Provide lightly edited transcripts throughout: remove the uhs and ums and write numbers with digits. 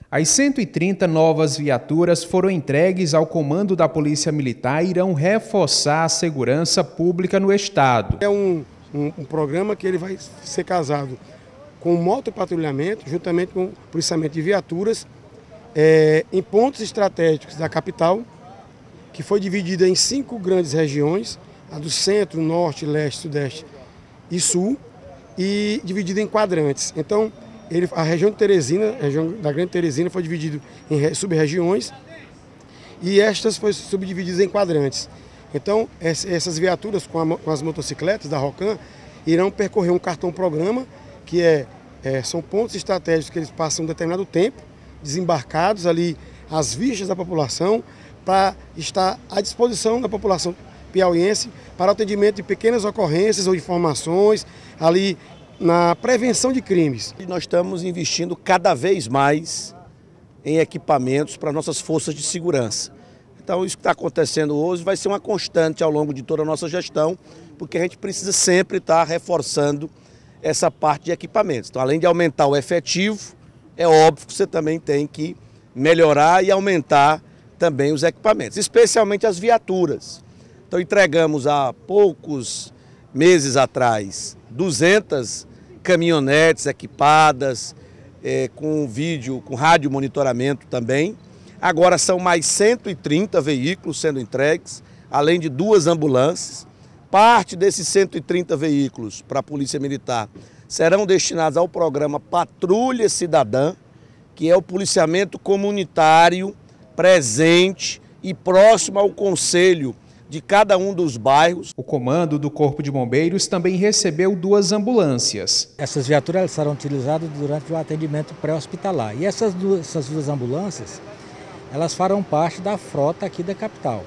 As 130 novas viaturas foram entregues ao comando da Polícia Militar e irão reforçar a segurança pública no estado. É um programa que ele vai ser casado com o motopatrulhamento, juntamente com o policiamento de viaturas, em pontos estratégicos da capital, que foi dividida em 5 grandes regiões, a do centro, norte, leste, sudeste e sul, e dividida em quadrantes. Então, a região de Teresina, a região da Grande Teresina, foi dividida em sub-regiões e estas foram subdivididas em quadrantes. Então, essas viaturas com as motocicletas da Rocan irão percorrer um cartão-programa, que são pontos estratégicos que eles passam um determinado tempo, desembarcados ali às vistas da população, para estar à disposição da população piauiense para o atendimento de pequenas ocorrências ou informações, ali na prevenção de crimes. Nós estamos investindo cada vez mais em equipamentos para nossas forças de segurança. Então isso que está acontecendo hoje vai ser uma constante ao longo de toda a nossa gestão, porque a gente precisa sempre estar reforçando essa parte de equipamentos. Então, além de aumentar o efetivo, é óbvio que você também tem que melhorar e aumentar também os equipamentos, especialmente as viaturas. Então entregamos há poucos meses atrás 200 caminhonetes equipadas, com vídeo, com rádio monitoramento também. Agora são mais 130 veículos sendo entregues, além de 2 ambulâncias. Parte desses 130 veículos para a Polícia Militar serão destinados ao programa Patrulha Cidadã, que é o policiamento comunitário presente e próximo ao conselho de cada um dos bairros. O comando do Corpo de Bombeiros também recebeu 2 ambulâncias. Essas viaturas serão utilizadas durante o atendimento pré-hospitalar. E essas duas ambulâncias, elas farão parte da frota aqui da capital.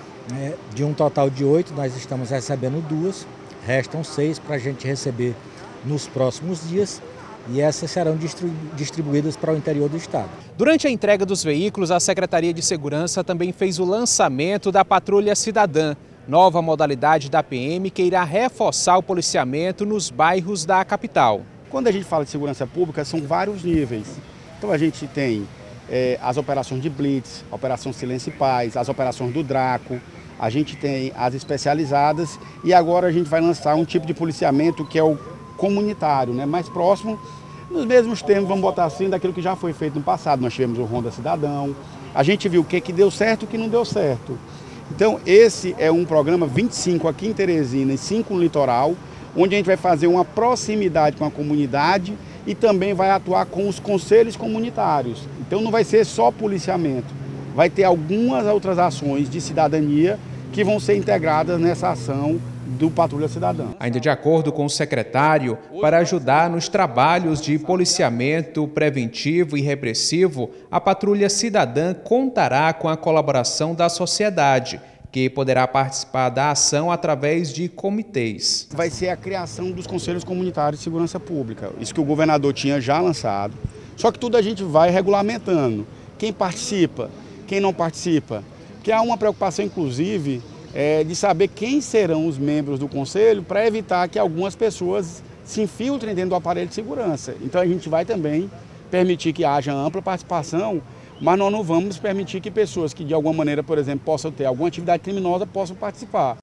De um total de 8, nós estamos recebendo 2, restam 6 para a gente receber nos próximos dias. E essas serão distribuídas para o interior do estado. Durante a entrega dos veículos, a Secretaria de Segurança também fez o lançamento da Patrulha Cidadã, nova modalidade da PM que irá reforçar o policiamento nos bairros da capital. Quando a gente fala de segurança pública, são vários níveis. Então a gente tem as operações de Blitz, a Operação Silêncio e Paz, as operações do Draco, a gente tem as especializadas e agora a gente vai lançar um tipo de policiamento que é o comunitário, né? Mais próximo, nos mesmos termos, vamos botar assim, daquilo que já foi feito no passado. Nós tivemos o Ronda Cidadão, a gente viu o que deu certo e o que não deu certo. Então esse é um programa 25 aqui em Teresina e 5 no litoral, onde a gente vai fazer uma proximidade com a comunidade e também vai atuar com os conselhos comunitários. Então não vai ser só policiamento, vai ter algumas outras ações de cidadania que vão ser integradas nessa ação do Patrulha Cidadã. Ainda de acordo com o secretário, para ajudar nos trabalhos de policiamento preventivo e repressivo, a Patrulha Cidadã contará com a colaboração da sociedade, que poderá participar da ação através de comitês. Vai ser a criação dos Conselhos Comunitários de Segurança Pública, isso que o governador tinha já lançado, só que tudo a gente vai regulamentando, quem participa, quem não participa, que há uma preocupação inclusive de saber quem serão os membros do Conselho para evitar que algumas pessoas se infiltrem dentro do aparelho de segurança. Então a gente vai também permitir que haja ampla participação, mas nós não vamos permitir que pessoas que de alguma maneira, por exemplo, possam ter alguma atividade criminosa possam participar.